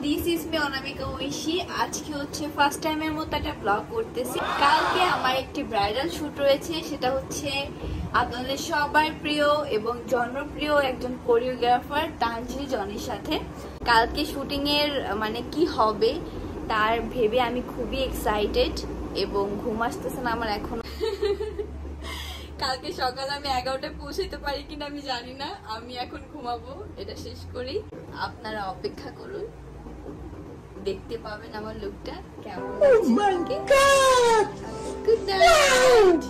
This is me Anamika Oishi. আজকে হচ্ছে first টাইমের মতো একটা ব্লগ করতেছি। কালকে আমার একটি ব্রাইডাল শুট রয়েছে, সেটা হচ্ছে আপনাদের সবার প্রিয় এবং জনপ্রিয় একজন কোরিওগ্রাফার তানজিল জনির সাথে। কালকে শুটিং এর মানে কি হবে তার ভেবে আমি খুবই এক্সাইটেড এবং ঘুম আসতেছে না আমার এখন। কালকে সকালে আমি 11টায় পৌঁছাতে পারি কিনা আমি জানি না। আমি এখন ঘুমাবো, এটা শেষ করি। আপনারা অপেক্ষা করুন, দেখতে পাবেন আমার লুকটা কেমন। Oh my God! Good night!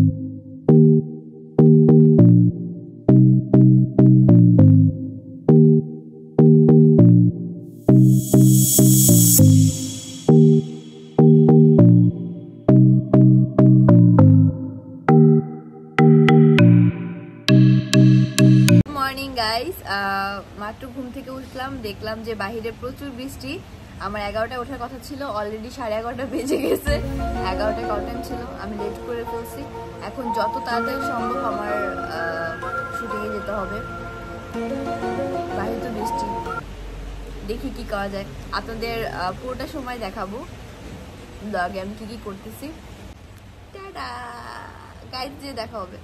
মাত্র ঘুম থেকে উঠলাম, দেখলাম যে বাহিরে প্রচুর বৃষ্টি। আমার 11টায় ওঠার কথা ছিল, অলরেডি 11:30 বেজে গেছে। 11টায় কল টাইম ছিল, আমি লেট করে ফেলছি। এখন যত তাড়াতাড়ি সম্ভব আমার শুটিংয়ে যেতে হবে। বাহিরে তো বৃষ্টি, দেখি কি করা যায়। আপনাদের পুরোটা সময় দেখাবো ব্লগে আমি কি করতেছি। টাটা গাইজ, যে দেখা হবে।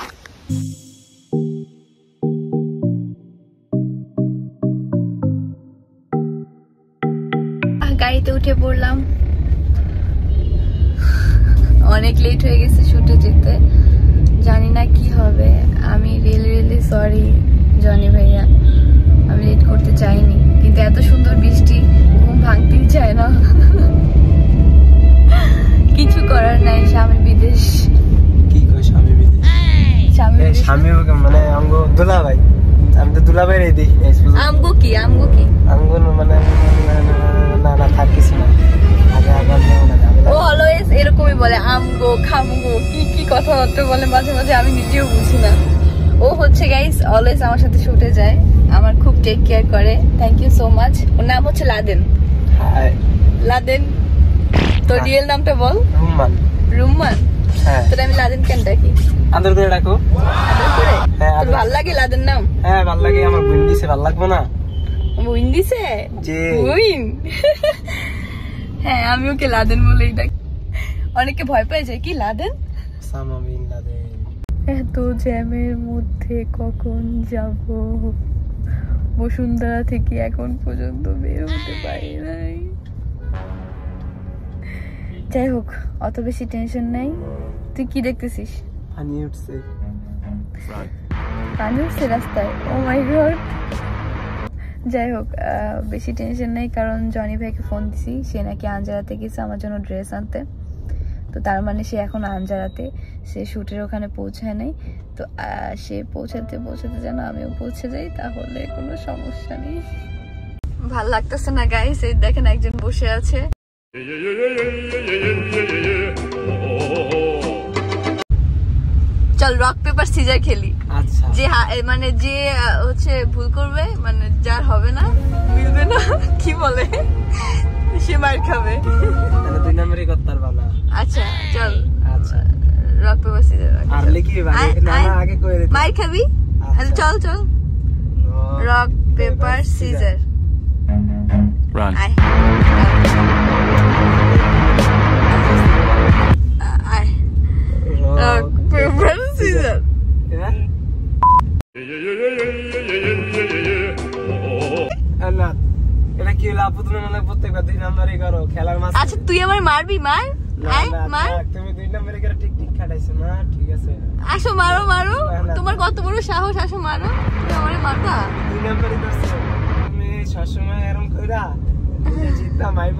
গাড়িতে উঠে পড়লাম, অনেক লেট হয়ে গেছে শুটে যেতে। জানি না কি হবে, আমি রিয়েলি সরি জনি ভাইয়া, আমি লেট করতে চাইনি, কিন্তু এত সুন্দর বৃষ্টি ঘুম ভাঙতেই চায় না। কিছু করার নাই, স্বামী বিদেশ। কি কই স্বামী বিদেশ? স্বামী মানে অঙ্গ দুলা ভাই, আমি তো দুলা ভাই রে দেই। আমগো কি আমগো মানে না থাকিস না, আগে ও অলওয়েজ এরকমই বলে, আমগো খামগো কি কথাবার্তা বলে মাঝে মাঝে, আমি নিজেও বুঝি না। ও হচ্ছে গাইস অলওয়েজ আমার সাথে শুটে যায়, আমার খুব টেক কেয়ার করে। Thank you so much. ওর নাম হচ্ছে লাদেন। লাদেন, তোর রিয়েল নামটা বল। রুম্মান। তোর আমি লাদেন কেন ডাকি? আদর করে ডাকো। আদর করে? তোর ভাল লাগে লাদেন নাম? হ্যাঁ ভাল লাগে, আমার বুইন দিছে, ভাল লাগবে না? বুইন দিছে? জি বুইন। হ্যাঁ আমি ওকে লাদেন বলেই ডাকি। অনেকে ভয় পেয়ে যায় কি লাদেন। সামা বিন লাদেন। এত জ্যামের মধ্যে কখন যাব, বসুন্ধরা থেকে এখন পর্যন্ত বের হতে পারি নাই। যাই হোক, অত বেশি টেনশন নাই। তুই কি দেখতেছিস? পানি উঠছে। পানি উঠছে রাস্তায়? Oh my god. যাই হোক, বেশি টেনশন নেই, কারণ জনি ভাইকে ফোন দিছি, সে নাকি আঞ্জারাতে গেছে আমার জন্য ড্রেস আনতে। তো তার মানে সে এখন আঞ্জারাতে, সে শুটের ওখানে পৌঁছায় নাই। তো সে পৌঁছাতে যেন আমিও পৌঁছে যাই, তাহলে কোনো সমস্যা নেই। ভাল লাগতেছে না গাইস, এই দেখেন একজন বসে আছে। চল রক পেপার সিজার খেলি। আচ্ছা, যে মানে যে হচ্ছে ভুল করবে, মানে যার হবে না, মিলবে না, কি বলে, সে মার খাবে। তাহলে 2 নম্বরই করতে পারবা না। আচ্ছা চল। আচ্ছা রক পেপার সিজার। আর লিখি না আগে কই রে, মার খাবি। চল রক পেপার সিজার। রান। আয় রক পেপার সিজার। এটা কি হলো আপু, তুমি মানে প্রত্যেকবার 2 নম্বরই করো খেলার মাঝে। আচ্ছা তুই আমার মারবি, মার। মার, তুমি 2 নম্বরই করে টিক খাটাইছো না, ঠিক আছে আসো মারো। তোমার কত বড় সাহস, আসো মারো। তুমি আমারে মারবা? 2 নম্বরই করছো তুমি সবসময় এরকম কইরা জিততা মাইবো।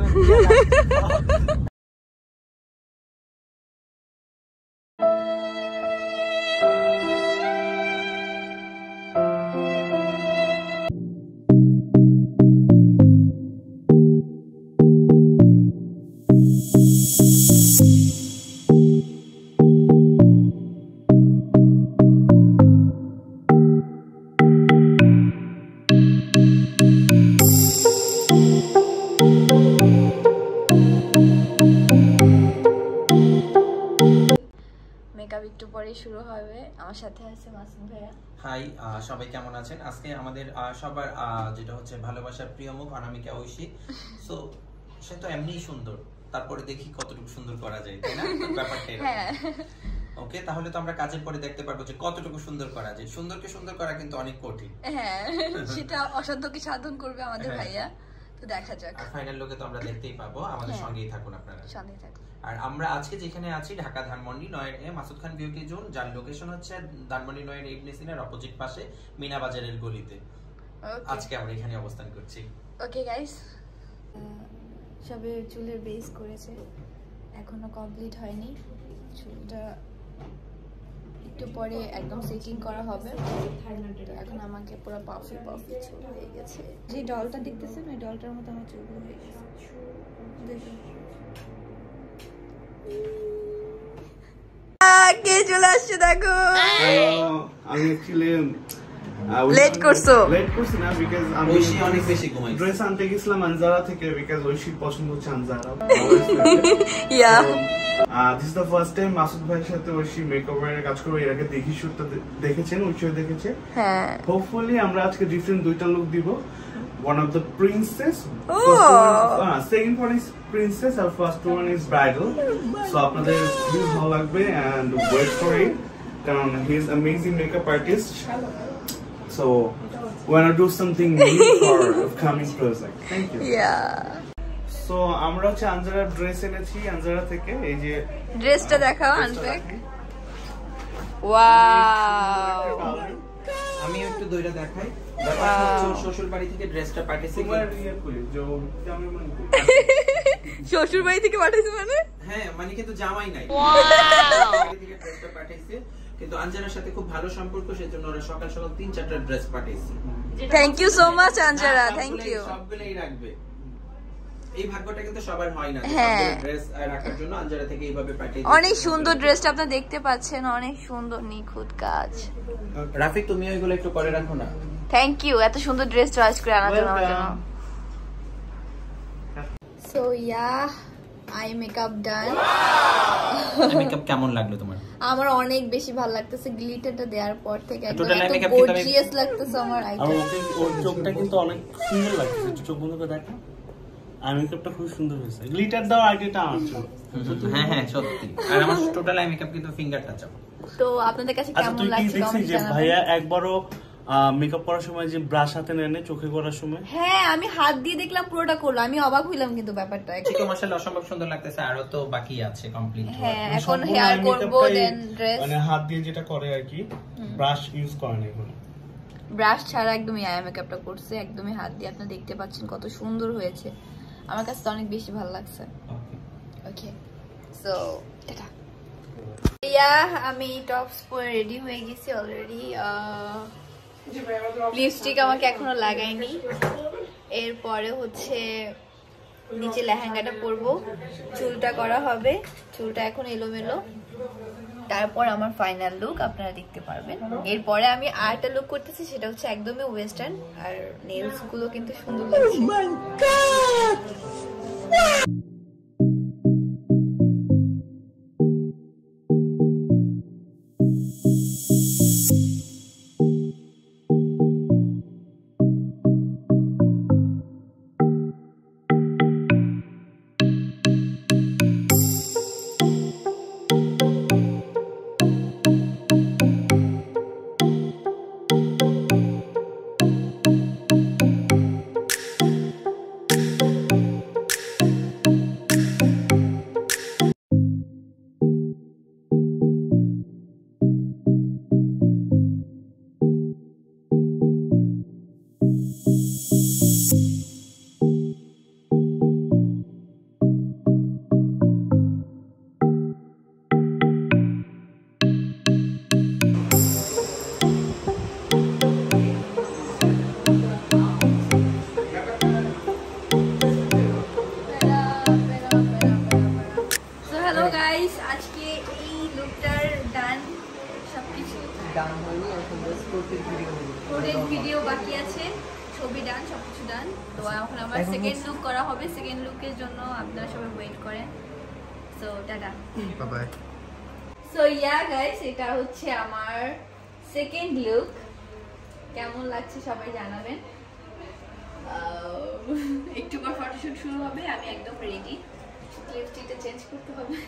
একটু পরেই শুরু হবে। আমার সাথে আছে মাসুম ভাইয়া। হাই, সবাই কেমন আছেন? আজকে আমাদের সবার যেটা হচ্ছে ভালোবাসার প্রিয় মুখ অনামিকা ঐশী। সো সে তো এমনিই সুন্দর, তারপরে দেখি কতটুকু সুন্দর করা যায়, তাই না? ব্যাপারটা ওকে, তাহলে তো আমরা কাজের পরে দেখতে পারবো যে কতটুকু সুন্দর করা যায়। সুন্দরকে সুন্দর করা কিন্তু অনেক কঠিন। হ্যাঁ, সেটা অসাধ্যকে সাধন করবে আমাদের ভাইয়া। তো দেখা যাক, আর ফাইনাল লুকে তো আমরা দেখতেই পাবো। আমাদের সঙ্গেই থাকুন আপনারা, সঙ্গেই থাকুন। আর আমরা আজকে যেখানে আছি ঢাকা ধানমন্ডি 9 মাসুদ খান বিউটি জোন, যার লোকেশন হচ্ছে ধানমন্ডি 9 ইবনে সিনার অপোজিট পাশে মিনা বাজারের গলিতে। আজকে আমরা এখানে অবস্থান করছি। ওকে গাইস, সবে চুলের বেস করেছে, এখনো কমপ্লিট হয়নি। চুলটা একটু পরে একদম সেটিং করা হবে। এখন আমাকে পুরো পাফি পাফি চুল হয়ে গেছে। যে ডলটা দেখতেছেন ওই ডলটার মতো আমার চুল হয়ে গেছে। কে চলে আসছে দেখো। আমি অ্যাকচুয়ালি লেট করছি না, বিকজ আমি ঐশী অনেক বেশি ঘুমাইছে। ড্রেস আনতে গেছিলাম আনজারা থেকে, বিকজ ঐশীর পছন্দ হচ্ছে Anzara. Yeah this the first time মাসুদ ভাইয়ের সাথে ঐশী মেকওভারের কাজ করবে। এর আগে দেখি শুটটা দেখেছেন, ঐশীও দেখেছে। হ্যাঁ, হোপফুলি আমরা আজকে ডিফারেন্ট দুইটা লুক দিব। One of the princess. Second one is princess, and first one is bridal. So আপনাদের খুব ভালো লাগবে and wait for it. কারণ he is amazing makeup artist. So wanna do something new for upcoming project. Thank you. Yeah. So আমরা হচ্ছে Anjara dress এনেছি আনজারা থেকে। এই যে ড্রেসটা দেখাও আনপ্যাক। ওয়াও, আমি একটু দইটা দেখাই। শ্বশুর বাড়ি থেকে ড্রেসটা পাঠিয়েছি। শ্বশুর বাড়ি থেকে পাঠিয়েছে মানে? হ্যাঁ, মানে কিন্তু জামাই নাই, বাড়ি থেকে ড্রেসটা পাঠিয়েছে। কিন্তু আনজারার সাথে খুব ভালো সম্পর্ক, সেজন্য ওরা সকাল সকাল 3-4টা ড্রেস পাঠিয়েছে। Thank you so much Anzara, thank you. সবগুলোই রাখবে, এই ভাগ্যটা কিন্তু সবার হয় না। হ্যাঁ, ড্রেস রাখার জন্য আনজারা থেকে এইভাবে পাঠিয়েছে। অনেক সুন্দর ড্রেসটা আপনারা দেখতে পাচ্ছেন, অনেক সুন্দর নিখুঁত কাজ। রাফিক, তুমি ওইগুলো একটু করে রাখো না। থ্যাংক ইউ এত সুন্দর ড্রেস চয়েস করে আনার জন্য আমার জন্য। So yeah, eye makeup done. Makeup কেমন লাগলো তোমার? আমার অনেক বেশি ভালো লাগতেছে গ্লিটারটা দেওয়ার পর থেকে, একদম টোটাল এত মেকআপ গর্জিয়াস লাগতেছে আমার। আর ওর চোখটা কিন্তু অনেক সুন্দর লাগছে, চোখ বন্ধ করে দেখো। আই মেকআপটা খুব সুন্দর হয়েছে, গ্লিটার দাও আইডিয়াটা আমার ছিল। হ্যাঁ হ্যাঁ, সত্যি। আর আমার টোটাল আই মেকআপ কিন্তু ফিঙ্গার টাচ আপ। তো আপনাদের কাছে কেমন লাগছে কমেন্টে জানাবেন। ভাইয়া একবারও মেকআপ করার সময় যে ব্রাশ হাতে নেয় চোখে করার সময়? হ্যাঁ, আমি হাত দিয়ে দেখলাম পুরোটা করলো, আমি অবাক হইলাম কিন্তু ব্যাপারটা। ঠিক মাশাআল্লাহ, অসম্ভব সুন্দর লাগতেছে। আরো তো বাকি আছে কমপ্লিট। হ্যাঁ, এখন হেয়ার করব, দেন ড্রেস। মানে হাত দিয়ে যেটা করে আর কি, ব্রাশ ইউজ করে না এখন। ব্রাশ ছাড়া একদমই আই মেকআপটা করছে, একদমই হাত দিয়ে। আপনারা দেখতে পাচ্ছেন কত সুন্দর হয়েছে, আমার কাছে তো অনেক বেশি ভালো লাগছে। ওকে, সো টাটা। ইয়া, আমি টপস পরে রেডি হয়ে গেছি অলরেডি। লিপস্টিক আমাকে এখনো লাগাইনি। এরপরে হচ্ছে নিচে লেহেঙ্গাটা পরবো, চুলটা করা হবে, চুলটা এখন এলোমেলো। তারপর আমার ফাইনাল লুক আপনারা দেখতে পারবেন। এরপরে আমি আরেকটা লুক করতেছি, সেটা হচ্ছে একদমই ওয়েস্টার্ন, আর নেলস গুলো কিন্তু সুন্দর লাগছে। ভিডিও বাকি আছে, ছবি ডান, সবকিছু ডান। তো এখন আমার সেকেন্ড লুক করা হবে, সেকেন্ড লুকের জন্য আপনারা সবাই ওয়েট করেন। So tata, bye bye. So so yeah guys, এটা হচ্ছে আমার সেকেন্ড লুক। কেমন লাগছে সবাই জানাবেন। একটু পর ফটোশুট শুরু হবে, আমি একদম রেডি। লিপস্টিকটা চেঞ্জ করতে হবে।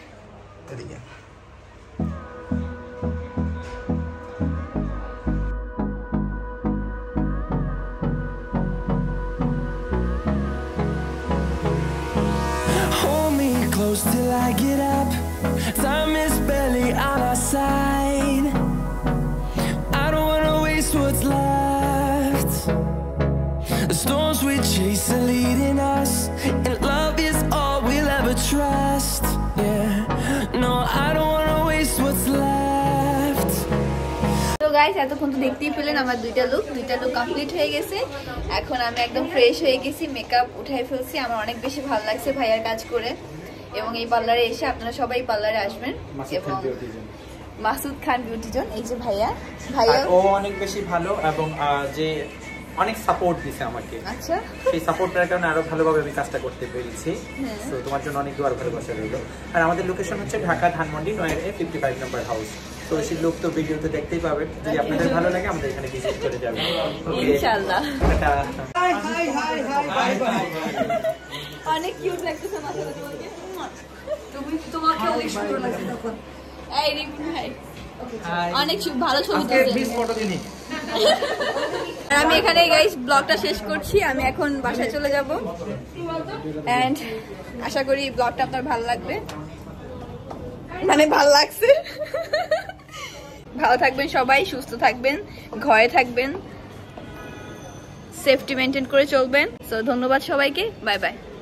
Hold me close till I get up. Time is barely on our side. I don't wanna waste what's left. The storms we chase are leading us, and love is all we'll ever trust. Yeah, no, I don't wanna waste what's left. তো guys, এতক্ষণ তো দেখতেই পেলেন আমার দুইটা look complete হয়ে গেছে। এখন আমি একদম ফ্রেশ হয়ে গেছি, মেকআপ উঠাই ফেলছি। আমার অনেক বেশি ভালো লাগছে ভাইয়ার কাজ করে, এবং এই পার্লারে এসে আপনারা সবাই পার্লারে আসবেন। এবং মাসুদ খান বিউটি জোন, এই যে ভাইয়া ও অনেক বেশি ভালো, এবং যে অনেক সাপোর্ট দিছে আমাকে। আচ্ছা, সেই সাপোর্টের কারণে আরো ভালোভাবে আমি কাজটা করতে পেরেছি। তো তোমার জন্য অনেক দোয়ার ভালোবাসা রইল। আর আমাদের লোকেশন হচ্ছে ঢাকা ধানমন্ডি 9A 55 নম্বর হাউস। তো সেই লোক তো ভিডিওতে দেখতেই পাবেন। যদি আপনাদের ভালো লাগে আমাদের এখানে ভিজিট করে যাবেন ইনশাআল্লাহ। Hi hi hi hi bye bye. অনেক কিউট লাগতেছে মাসাল্লাহ তোমাকে। তোমাকে অনেক সুন্দর লাগছে তখন। এই রিপন ভাই অনেক ভালো ছবি তুলছেন। আমি এখানে গাইস ব্লগটা শেষ করছি। আমি এখন বাসায় চলে যাব, এন্ড আশা করি ব্লগটা আপনার ভালো লাগবে, মানে ভালো লাগছে। ভালো থাকবেন সবাই, সুস্থ থাকবেন, ঘরে থাকবেন, সেফটি মেনটেন করে চলবেন। সো ধন্যবাদ সবাইকে, বাই বাই।